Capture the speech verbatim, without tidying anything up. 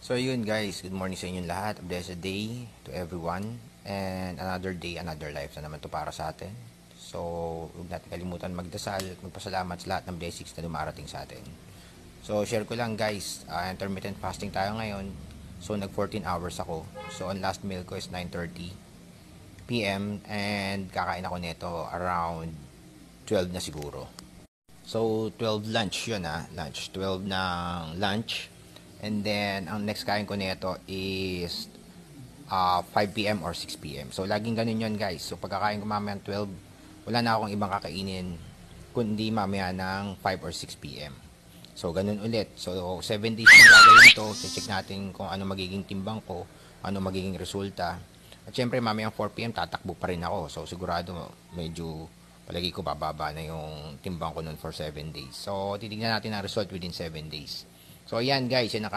So yun guys, good morning sa inyong lahat. A blessed day to everyone. And another day, another life na naman to para sa atin. So huwag natin kalimutan magdasal at magpasalamat sa lahat ng blessings na dumarating sa atin. So share ko lang guys, uh, intermittent fasting tayo ngayon. So nag fourteen hours ako. So ang last meal ko is nine thirty p m and kakain ako nito around twelve na siguro. So twelve lunch yun ah, lunch. twelve ng lunch. And then, ang next kain ko nito is uh, five p m or six p m So, laging ganun yun guys. So, pagkakain ko mamaya ng twelve, wala na akong ibang kakainin kundi mamaya ng five or six p m So, ganun ulit. So, seven days yung gagawin ito. Check natin kung ano magiging timbang ko, ano magiging resulta. At syempre, mamaya ng four p m tatakbo pa rin ako. So, sigurado medyo palagi ko bababa na yung timbang ko nun for seven days. So, titignan natin ang result within seven days. So, ayan guys, yun